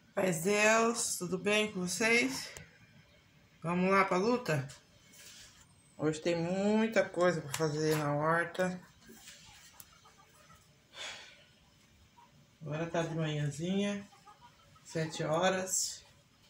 Paz Deus, tudo bem com vocês? Vamos lá pra luta? Hoje tem muita coisa pra fazer na horta. Agora tá de manhãzinha, 7 horas.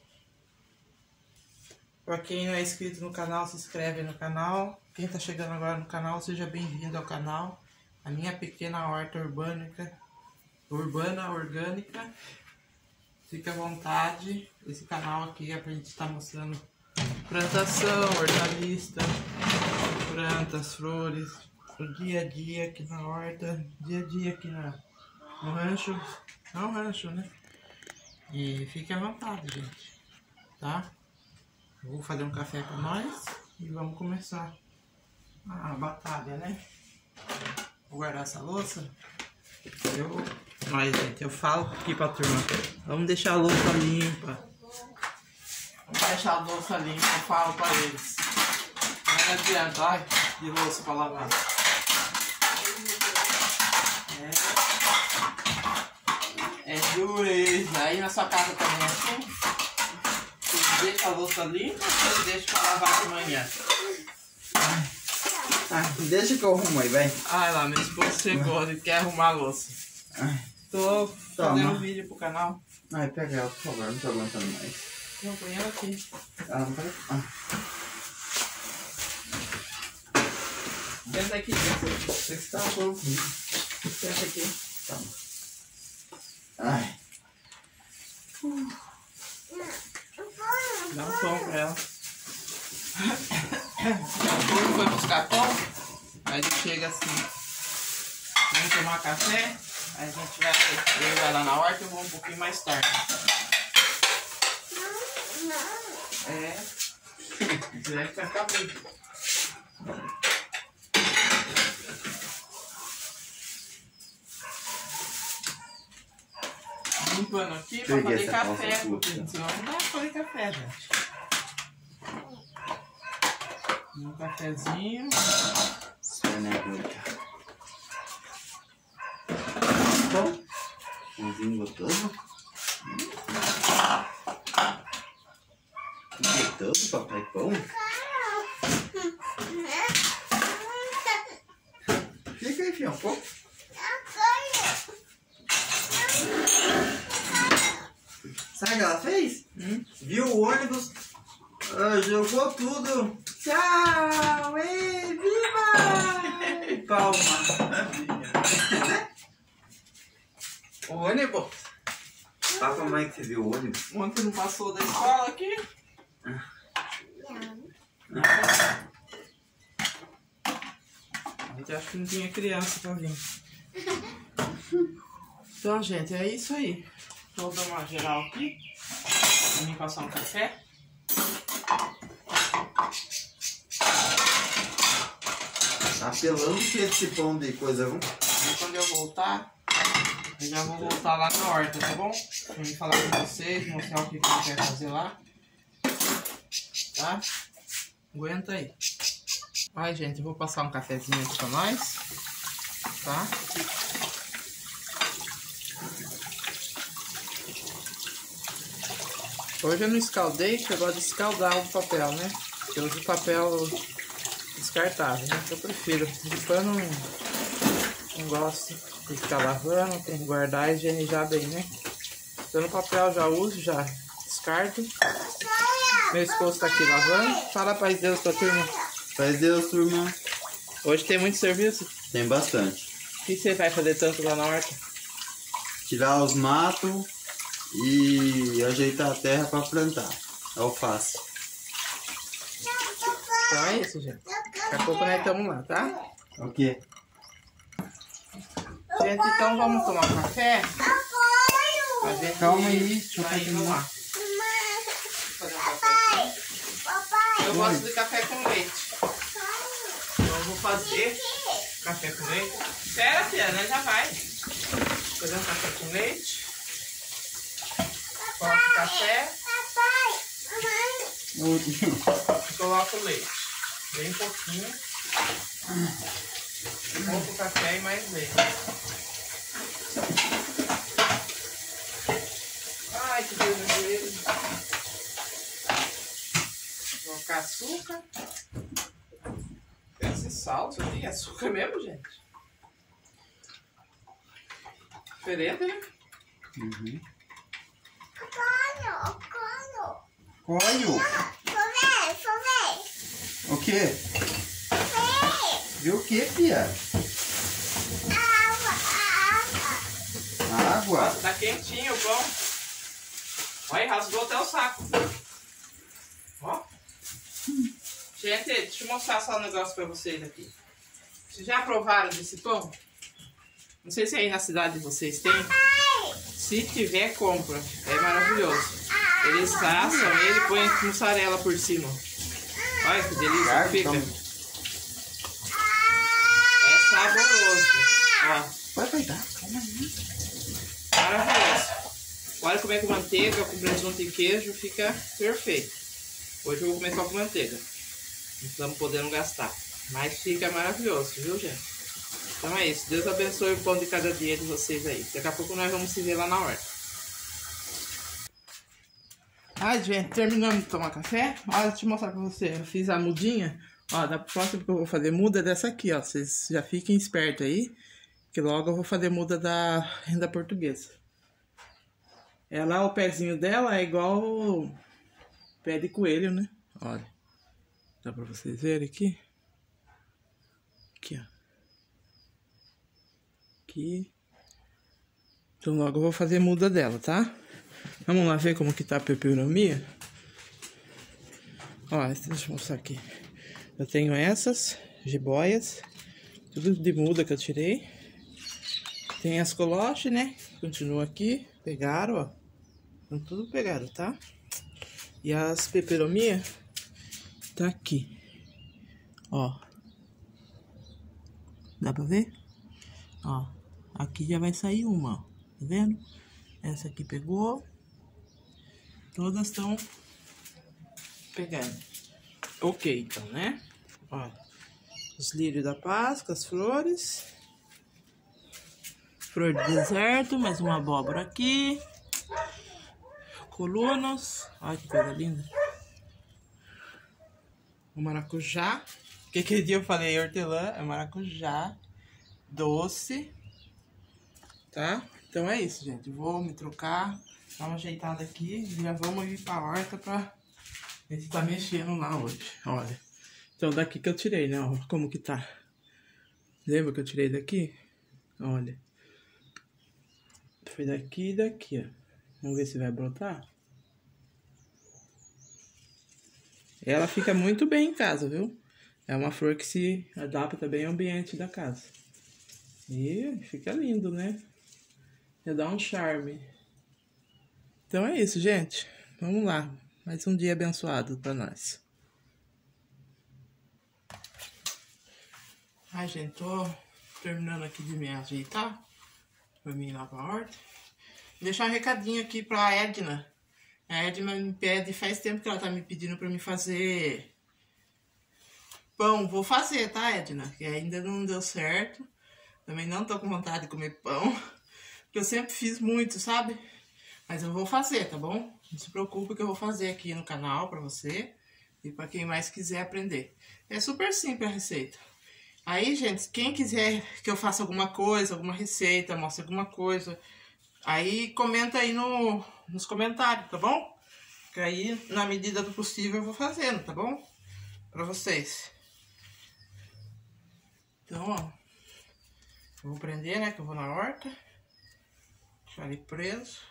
Pra quem não é inscrito no canal, se inscreve no canal. Quem tá chegando agora no canal, seja bem-vindo ao canal. A minha pequena horta urbana orgânica. Fique à vontade. Esse canal aqui é pra gente estar mostrando plantação, hortaliça, plantas, flores, o dia a dia aqui na horta, dia a dia aqui no rancho. Não rancho, né? E fique à vontade, gente. Tá? Eu vou fazer um café pra nós e vamos começar a batalha, né? Vou guardar essa louça. Mas, gente, eu falo aqui pra turma, vamos deixar a louça limpa. Vamos deixar a louça limpa, eu falo pra eles. Não adianta, ai, de louça pra lavar. É dureza. Aí na sua casa também é assim? Você deixa a louça limpa ou você deixa pra lavar de manhã? Deixa que eu arrumo aí, vai. Ai lá, meu esposo chegou e quer arrumar a louça. Tô fazendo um vídeo pro canal. Ai, pega ela, por favor, não tô aguentando mais. Não, põe ela aqui. Não pode... Senta aqui, você está bom. Senta aqui. Toma. Ai. Dá um pão pra ela. Ele foi buscar pão, aí ele chega assim. Vamos tomar café, aí a gente vai lá na horta e eu vou um pouquinho mais tarde. Você vai ficar cabrito. Limpando aqui pra fazer café, porque senão não dá pra fazer café, gente. Um cafezinho. Bom. Pãozinho gostoso. Gostoso, papai pão. Fica aí, filho, um pouco. Sabe o que ela fez? Viu o ônibus, jogou tudo. Tchau! Ei, viva! Palma! O ônibus? Papa, como é que você viu o ônibus? Ontem não passou da escola aqui? Eu acho que não tinha criança pra vir. Então, gente, é isso aí. Vou dar uma geral aqui. Vou me passar um café. Apelando que esse pão de coisa, viu? E quando eu voltar, eu já vou voltar lá na horta, tá bom? Pra me falar com vocês, mostrar o que eu quero fazer lá. Tá? Aguenta aí. Ai, gente, eu vou passar um cafezinho aqui pra nós. Tá? Hoje eu não escaldei, porque eu gosto de escaldar o papel, né? Eu uso papel descartável, né? Eu prefiro. De pano não gosto de ficar lavando, tem que guardar e higienizar bem, né? Então no papel já uso, já descarto. Meu esposo tá aqui lavando. Fala paz Deus pra turma. Paz Deus, turma. Hoje tem muito serviço? Tem bastante. O que você vai fazer tanto lá na horta? Tirar os matos e ajeitar a terra para plantar. Alface. Então é isso, gente. Daqui a pouco nós estamos lá, tá? O quê? Gente, então vamos tomar um café? Calma aí, deixa eu Aí, vamos lá. Fazer um cafezinho. Eu gosto de café com leite. Então eu vou fazer café com leite. Espera, filha, né? Já vai. Fazer um café com leite. Coloco o café. E coloco o leite. Bem pouquinho. Pouco café e mais leite. Ai, que Deus no joelho. Vou colocar açúcar. Esse sal, isso aqui é açúcar mesmo, gente? Diferente, né? Uhum. Coio. Coio? O quê? Viu o quê, Pia? Água. Tá quentinho o pão. Olha, rasgou até o saco. Ó. Gente, deixa eu mostrar só um negócio pra vocês aqui. Vocês já provaram desse pão? Não sei se aí na cidade de vocês tem. Se tiver, compra. É maravilhoso. Eles assam ele e põem mussarela por cima. Olha que delícia que fica. É saboroso. Ó. Vai dar, calma aí. Maravilhoso. Olha como é que manteiga com presunto e queijo fica perfeito. Hoje eu vou comer só com manteiga. Não estamos podendo gastar. Mas fica maravilhoso, viu, gente? Então é isso. Deus abençoe o pão de cada dia de vocês aí. Daqui a pouco nós vamos se ver lá na horta. Ai, gente, terminamos de tomar café. Olha, deixa eu mostrar pra você. Eu fiz a mudinha. Ó, da próxima que eu vou fazer muda é dessa aqui, ó. Vocês já fiquem espertos aí. Que logo eu vou fazer muda da renda portuguesa. Ela, o pezinho dela é igual o pé de coelho, né? Olha. Dá pra vocês verem aqui? Aqui, ó. Aqui. Então logo eu vou fazer muda dela, tá? Vamos lá ver como que tá a peperomia. Ó, deixa eu mostrar aqui. Eu tenho essas jiboias. Tudo de muda que eu tirei. Tem as coloches, né? Continua aqui. Pegaram, ó. Então tudo pegaram, tá? E as peperomia tá aqui. Ó. Dá pra ver? Ó. Aqui já vai sair uma, ó. Tá vendo? Essa aqui pegou. Todas estão pegando. Ok, então, né? Ó. Os lírios da Páscoa, as flores. Flor de deserto, mais uma abóbora aqui. Colunas. Olha que coisa linda. O maracujá. Que aquele dia eu falei hortelã, é maracujá. Doce. Tá? Então é isso, gente. Vou me trocar. Dar uma ajeitada aqui. Já vamos ir pra horta pra ver se tá mexendo lá hoje. Olha. Então daqui que eu tirei, né? Ó, como que tá. Lembra que eu tirei daqui? Olha. Foi daqui e daqui, ó. Vamos ver se vai brotar. Ela fica muito bem em casa, viu? É uma flor que se adapta bem ao ambiente da casa. E fica lindo, né? Já dá um charme. Então é isso, gente. Vamos lá. Mais um dia abençoado pra nós. Ai, gente, tô terminando aqui de me ajeitar. Pra mim ir lá pra horta. Vou deixar um recadinho aqui pra Edna. A Edna me pede, faz tempo que ela tá me pedindo pra me fazer pão. Vou fazer, tá, Edna? Que ainda não deu certo. Também não tô com vontade de comer pão. Porque eu sempre fiz muito, sabe? Mas eu vou fazer, tá bom? Não se preocupe que eu vou fazer aqui no canal pra você. E pra quem mais quiser aprender. É super simples a receita. Aí, gente, quem quiser que eu faça alguma coisa, alguma receita, mostre alguma coisa, aí comenta aí nos comentários, tá bom? Que aí, na medida do possível, eu vou fazendo, tá bom? Pra vocês. Então, ó. Eu vou prender, né? Que eu vou na horta. Deixar ele preso.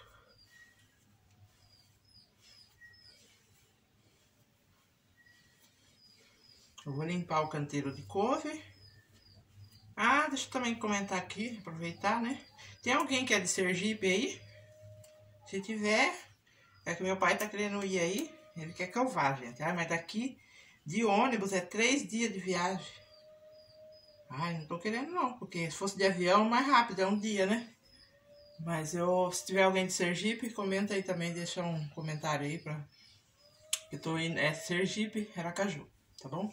Eu vou limpar o canteiro de couve. Ah, deixa eu também comentar aqui, aproveitar, né? Tem alguém que é de Sergipe aí? Se tiver, é que meu pai tá querendo ir aí. Ele quer que eu vá, gente. Ah, mas daqui de ônibus é 3 dias de viagem. Ai, não tô querendo não, porque se fosse de avião, mais rápido, é um dia, né? Mas se tiver alguém de Sergipe, comenta aí também, deixa um comentário aí pra... Eu tô indo, é Sergipe, Aracaju, tá bom?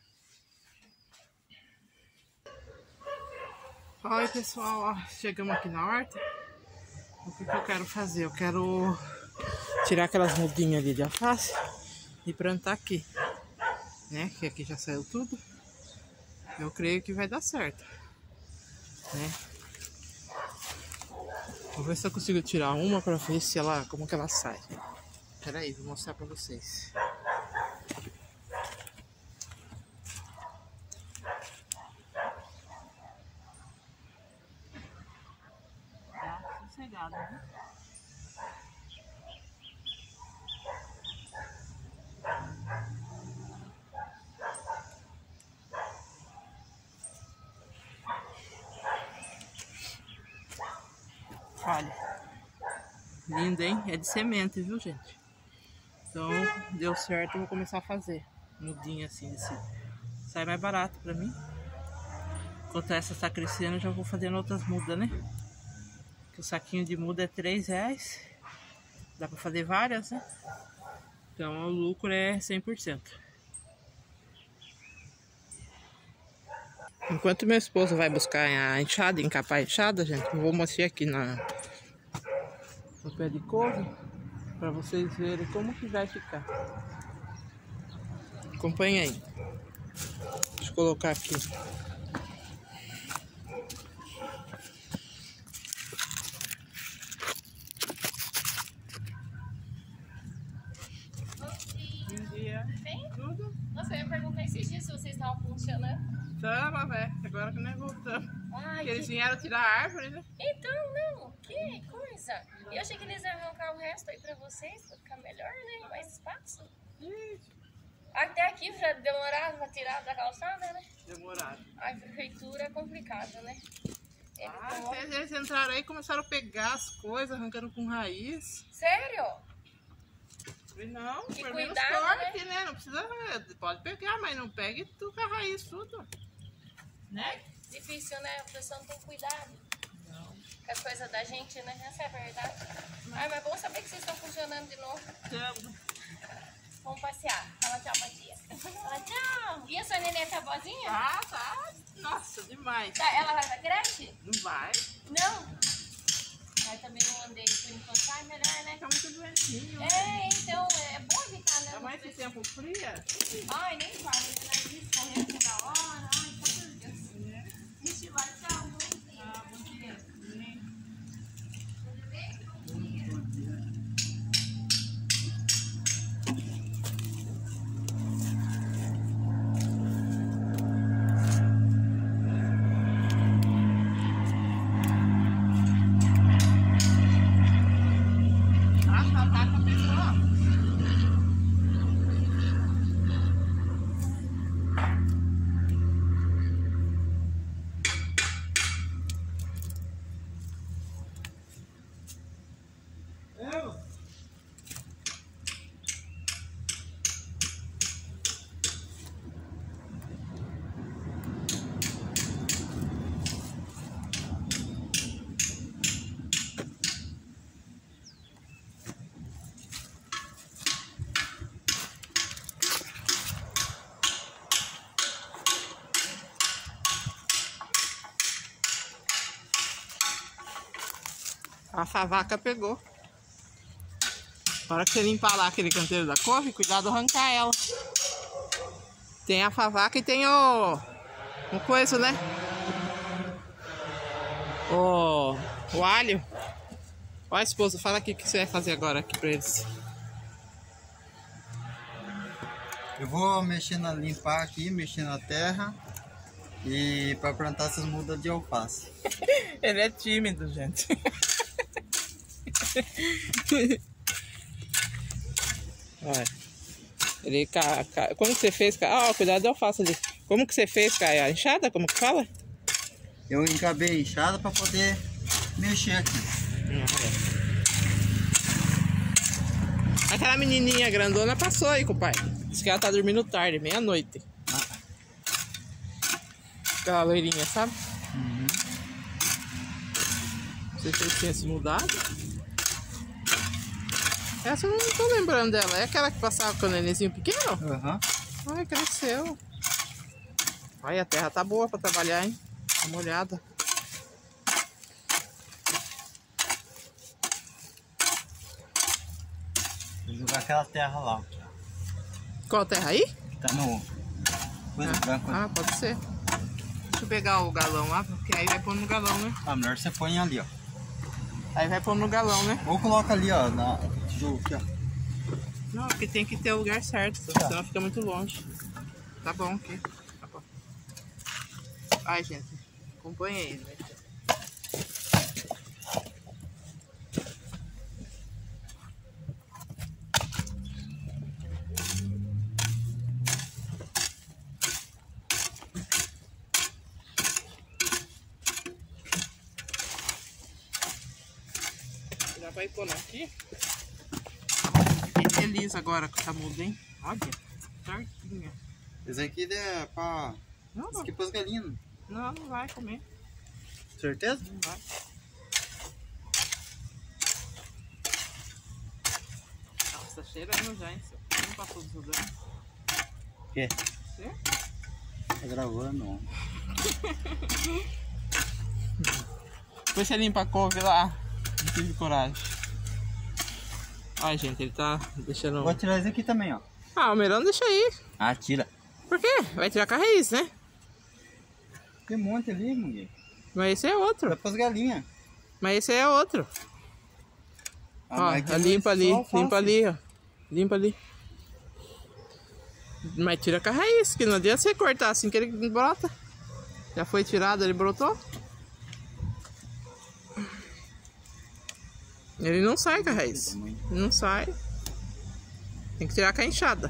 Olha, pessoal, ó, chegamos aqui na horta. O que eu quero fazer? Eu quero tirar aquelas mudinhas ali de alface e plantar aqui, né? Que aqui já saiu tudo. Eu creio que vai dar certo, né? Vou ver se eu consigo tirar uma pra ver se ela, como que ela sai. Pera aí, vou mostrar pra vocês. Tá sossegado, né? Olha, lindo, hein? É de semente, viu, gente? Então, deu certo, eu vou começar a fazer mudinha assim, sai mais barato pra mim. Enquanto essa está crescendo, eu já vou fazendo outras mudas, né? Que o saquinho de muda é R$3. Dá pra fazer várias, né? Então, o lucro é 100%. Enquanto meu esposo vai buscar a enxada, encapar a enxada, gente, eu vou mostrar aqui no pé de couve para vocês verem como que vai ficar. Acompanha aí. Deixa eu colocar aqui. Bom dia. Bem? Tudo? Nossa, eu ia perguntar esses dias se vocês estavam funcionando. Tava, velho. Agora que nós voltamos. Ai, Porque eles vieram tirar a árvore, né? Então, não, que coisa. Eu achei que eles iam arrancar o resto aí pra vocês, pra ficar melhor, né? Mais espaço. Ixi, Até aqui já demoraram pra tirar da calçada, né? demoraram. A prefeitura é complicado, né? Eles entraram aí e começaram a pegar as coisas, arrancando com raiz. Sério? Falei, não, Que pelo menos cuidado, corte, né? Não precisa, pode pegar, mas não pegue tudo com a raiz, tudo. Né? Difícil, né? A pessoa não tem cuidado Não. com as coisas da gente, né? Essa é a verdade. Ai, mas é bom saber que vocês estão funcionando de novo. Tamo. Vamos passear. Fala tchau pra tia. Fala tchau. E a sua neném tá boazinha? Tá. Nossa, demais. Tá, ela vai pra creche? Não vai. Não. Mas também não andei por enquanto. Ai, melhor, né? Tá muito doentinho. É, então, é bom evitar, né? Tá mais esse tempo fria? Ai, nem fala, né? Nariz correndo toda hora. Ai, só por Deus. Ixi, vai, tchau. Bom dia. Bom dia. Tudo bem? Bom dia. A favaca pegou. Na hora que você limpar lá aquele canteiro da couve, cuidado arrancar ela. Tem a favaca e tem o coisa, né? O alho. Ó, esposa, fala aqui o que você vai fazer agora aqui pra eles. Eu vou limpar aqui, mexer na terra e para plantar essas mudas de alface. Ele é tímido, gente. Olha. Ele como que você fez, Caio? Cuidado da alface ali. Como que você fez, Caio? A enxada? Como que fala? Eu encabei a enxada para poder mexer aqui. Aquela menininha grandona passou aí com o pai. Diz que ela tá dormindo tarde, meia-noite. Aquela loirinha, sabe? Uhum. Não sei se eles tinham se mudado. Essa eu não tô lembrando dela. É aquela que passava com o nenenzinho pequeno? Uhum. Ai, cresceu. Olha, a terra tá boa pra trabalhar, hein? Dá uma olhada. Jogar aquela terra lá. Qual terra aí? Que tá no... coisa branca. Ah, pode ser. Deixa eu pegar o galão lá, porque aí vai pôr no galão, né? Ah, melhor você põe ali, ó. Aí vai pôr no galão, né? Ou coloca ali, ó, na tijolo aqui, ó. Não, porque tem que ter o lugar certo, senão fica muito longe. Tá bom aqui. Tá bom. Ai, gente, acompanha aí, né? Já vai pôr aqui. E liso agora com essa muda, hein? Olha, certinha. Esse aqui é pra... Não, Isso aqui é pras galinhas. não vai comer. Certeza? Não vai. Nossa, cheirando já, hein? Não passou do desodorante. O quê? Você? Tá gravando. Depois você limpa a couve lá. Não tive coragem. Ai, gente, ele tá deixando... Vou tirar esse aqui também, ó. Ah, o melhor deixa aí. Ah, tira. Por quê? Vai tirar com a raiz, né? Tem um monte ali, mulher. Mas esse é outro. Dá pras galinhas. Mas esse é outro. Ah, Ó, mas aqui limpa ali, só alface. limpa ali, ó. Limpa ali. Mas tira com a raiz, que não adianta você cortar assim que ele brota. Já foi tirado, ele brotou. Ele não sai com a raiz. Não sai. Tem que tirar com a enxada.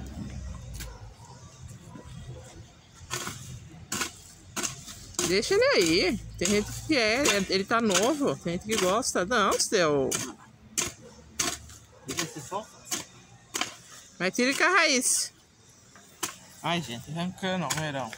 Deixa ele aí. Tem gente que ele tá novo. Tem gente que gosta. Não, seu. Deixa esse só. Mas tira com a raiz. Ai, gente, arrancando o verão.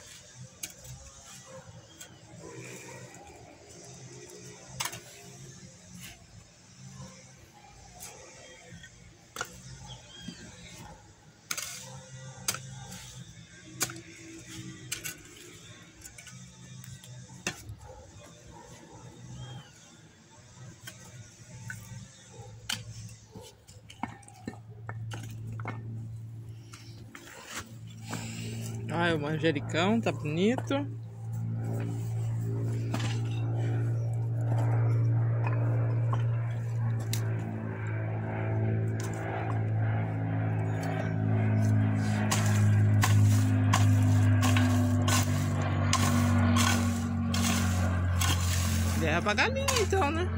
Ai, o manjericão tá bonito. Leva pra galinha então, né?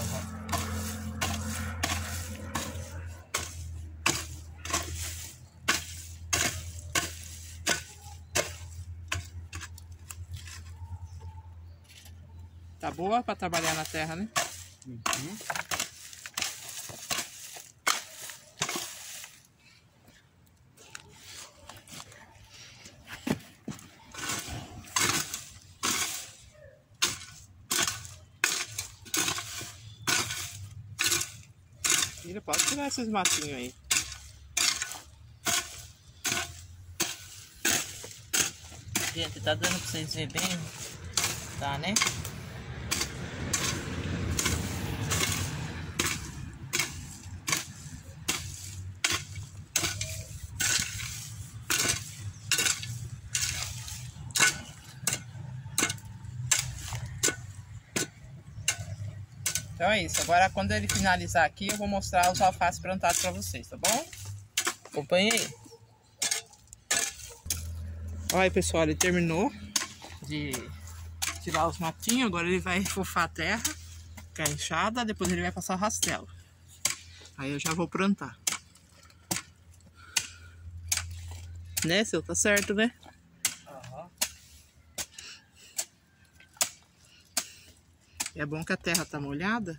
Tá boa pra trabalhar na terra, né? Uhum. Filha, pode tirar esses matinhos aí. Gente, tá dando pra vocês verem bem? Tá, né? Então é isso. Agora, quando ele finalizar aqui, eu vou mostrar os alfaces plantados pra vocês, tá bom? Acompanhe aí. Olha, pessoal, ele terminou de tirar os matinhos. Agora ele vai fofar a terra com a enxada. Depois ele vai passar o rastelo. Aí eu já vou plantar. Né, seu? Tá certo, né? Aham. É bom que a terra tá molhada.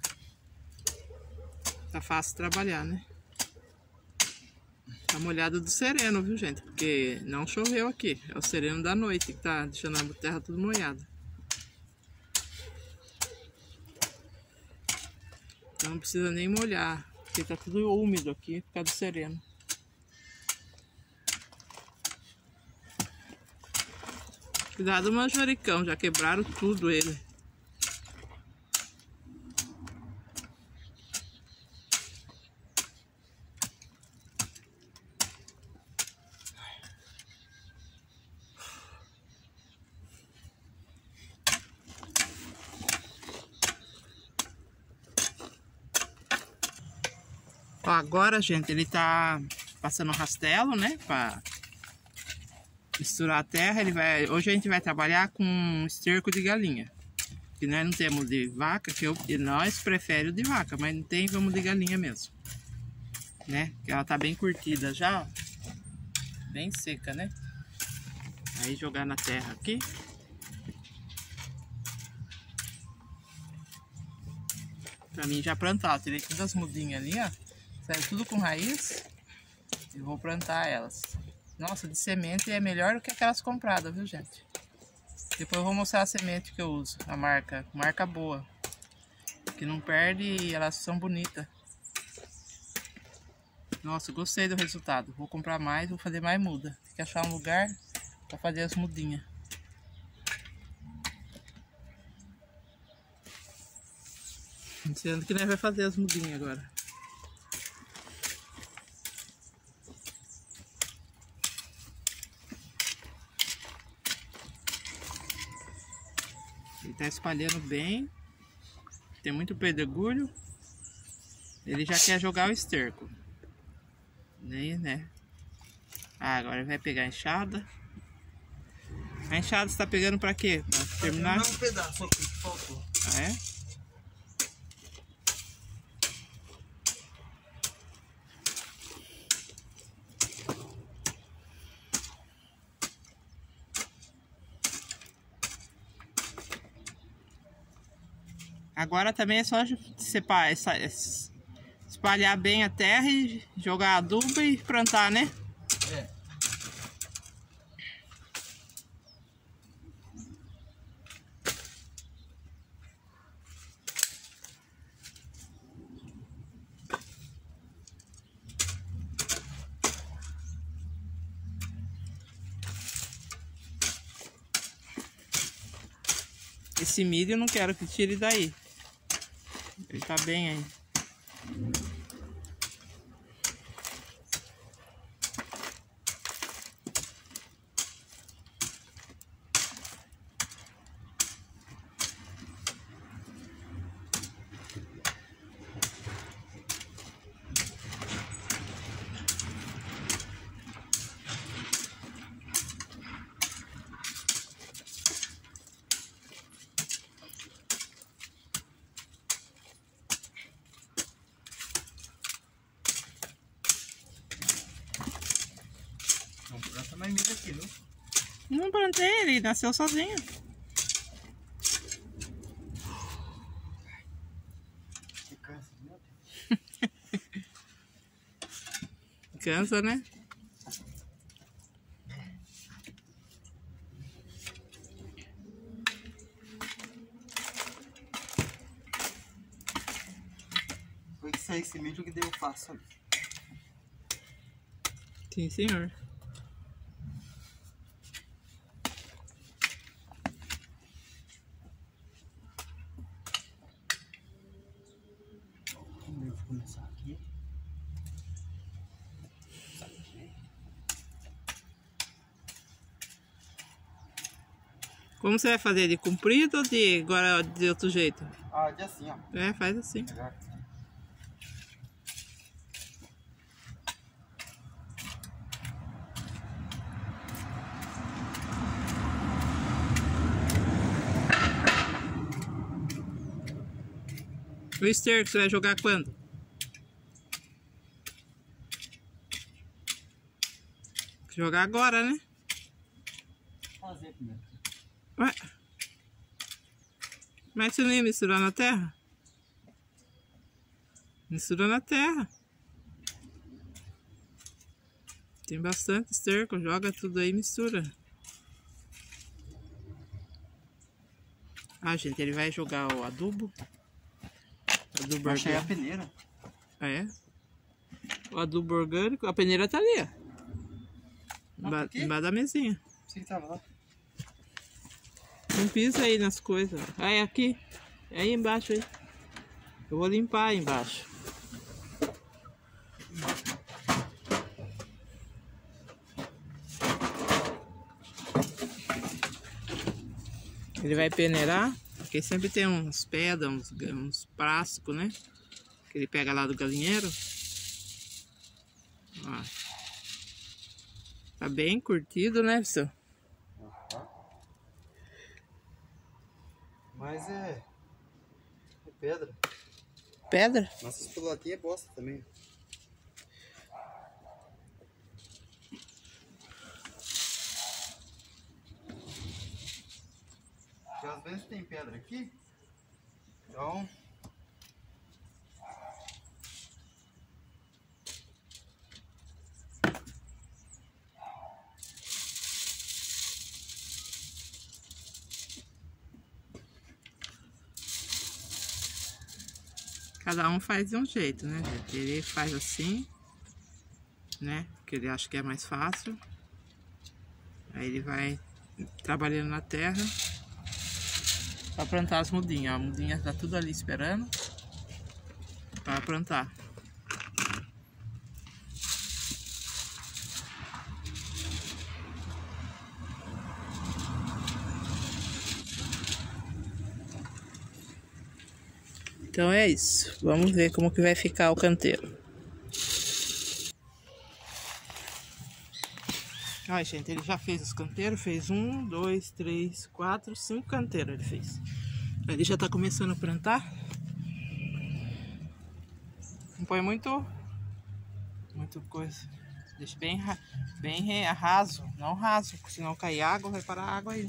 Tá fácil de trabalhar, né? Tá molhado do sereno, viu, gente? Porque não choveu aqui. É o sereno da noite que tá deixando a terra tudo molhada. Então não precisa nem molhar. Porque tá tudo úmido aqui por causa do sereno. Cuidado do manjericão, já quebraram tudo ele. Ó, agora, gente, ele tá passando rastelo, né? Pra misturar a terra. Hoje a gente vai trabalhar com esterco de galinha. Que nós não temos de vaca, que nós preferimos de vaca, mas não tem, vamos de galinha mesmo. Né? Que ela tá bem curtida já, ó. Bem seca, né? Aí jogar na terra aqui. Pra mim já plantar, eu tirei todas as mudinhas ali, ó. Saiu tudo com raiz. E vou plantar elas. Nossa, de semente é melhor do que aquelas compradas, viu, gente? Depois eu vou mostrar a semente que eu uso, a marca boa. Que não perde e elas são bonitas. Nossa, gostei do resultado. Vou comprar mais, vou fazer mais muda. Tem que achar um lugar para fazer as mudinhas. Ensinando que nós vai fazer as mudinhas agora. Ele tá espalhando bem. Tem muito pedregulho. Ele já quer jogar o esterco. Né? Ah, agora ele vai pegar a enxada. A enxada está pegando para quê? Para terminar? Um pedaço aqui que faltou. Ah, é? Agora também é só separar, espalhar bem a terra e jogar adubo e plantar, né? É. Esse milho eu não quero que tire daí. Ele tá bem aí. Não planta mais milho aqui, viu? Não plantei, ele nasceu sozinho. Que cansa, meu Deus. Cansa, né? Foi que saiu esse milho que deu passo ali. Sim, senhor. Vou começar aqui. Como você vai fazer? De comprido ou de agora de outro jeito? Ah, de assim, ó. É, faz assim. Melhor. O esterco você vai jogar quando? Jogar agora, né? Fazer primeiro. Ué? Mas você não ia misturar na terra? Mistura na terra. Tem bastante esterco, joga tudo aí e mistura. Ah, gente, ele vai jogar o adubo. Adubo Achei a orgânico. peneira. Ah, é? O adubo orgânico, a peneira tá ali, ó. Embaixo da mesinha. Você que tava lá. Não pisa aí nas coisas. Ah, é aqui. É aí embaixo aí. Eu vou limpar aí embaixo. Ele vai peneirar, porque sempre tem uns pedras, uns plásticos, né? Que ele pega lá do galinheiro. Ó. Tá bem curtido, né, pessoal? Mas é pedra. Pedra? Nossas pilotinhas é bosta também. Porque às vezes tem pedra aqui, então cada um faz de um jeito, né, gente? Ele faz assim, né? Porque ele acha que é mais fácil. Aí ele vai trabalhando na terra para plantar as mudinhas. A mudinha tá tudo ali esperando para plantar. Então é isso. Vamos ver como que vai ficar o canteiro. Olha, gente, ele já fez os canteiros. Fez 1, 2, 3, 4, 5 canteiros ele fez. Ele já tá começando a plantar. Não põe muito coisa. Deixa bem raso. Não raso, porque senão cair água, vai parar água aí.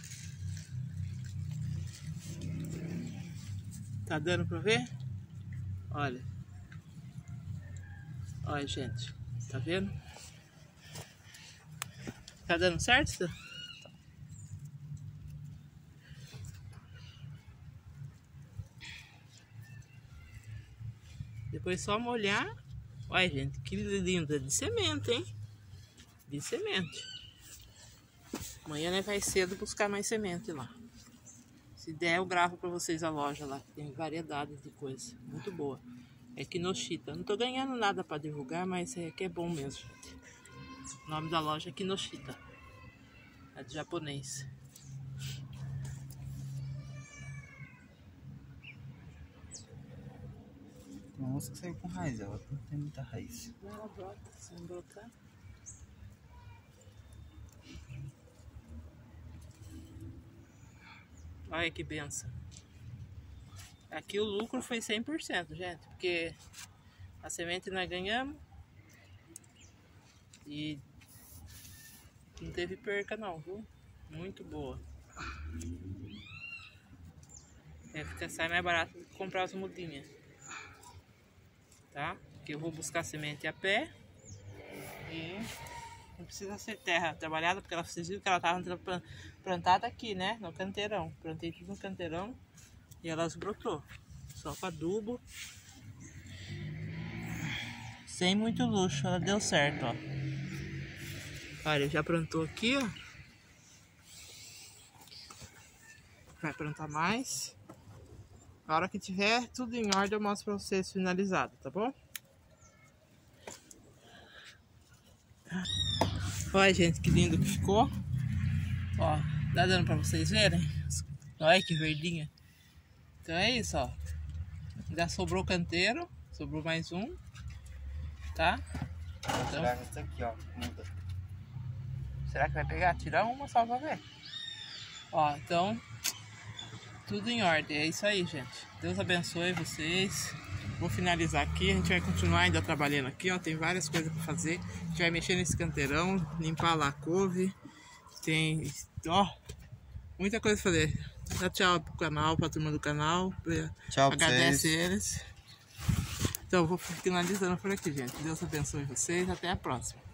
Tá dando pra ver? Olha. Olha, gente. Tá vendo? Tá dando certo? Depois só molhar. Olha, gente, que linda. De semente, hein? De semente. Amanhã, né, vai cedo buscar mais semente lá. Se der, eu gravo pra vocês a loja lá. Tem variedade de coisa. Muito boa. É Kinoshita. Não tô ganhando nada pra divulgar, mas é que é bom mesmo, gente. O nome da loja é Kinoshita. É de japonês. uma música saiu com raiz, ela não tem muita raiz. Ela brota, sem brotar. Olha que benção. Aqui o lucro foi 100%, gente, porque a semente nós ganhamos e não teve perca não, viu? Muito boa. Sai mais barato do que comprar as mudinhas, tá? Porque eu vou buscar semente a pé e não precisa ser terra trabalhada, porque vocês viram que ela estava plantada aqui, né? No canteirão. Plantei tudo no canteirão e elas brotou. Só com adubo. Sem muito luxo, ela deu certo, ó. Olha, já plantou aqui, ó. Vai plantar mais. A hora que tiver tudo em ordem, eu mostro pra vocês finalizado, tá bom? Olha, gente, que lindo que ficou. Ó, tá dando pra vocês verem? Olha que verdinha. Então é isso, ó. Ainda sobrou canteiro. Sobrou mais um. Tá? Então, Essa aqui, ó. Muda. será que vai pegar? Tirar uma só pra ver. Ó, então, tudo em ordem. É isso aí, gente. Deus abençoe vocês. Vou finalizar aqui. A gente vai continuar ainda trabalhando aqui, ó. Tem várias coisas pra fazer. A gente vai mexer nesse canteirão, limpar lá a couve. Tem, ó, muita coisa pra fazer. Dá tchau pro canal, pra turma do canal. Tchau pra Agradece vocês. eles. Então, vou finalizando por aqui, gente. Deus abençoe vocês. Até a próxima.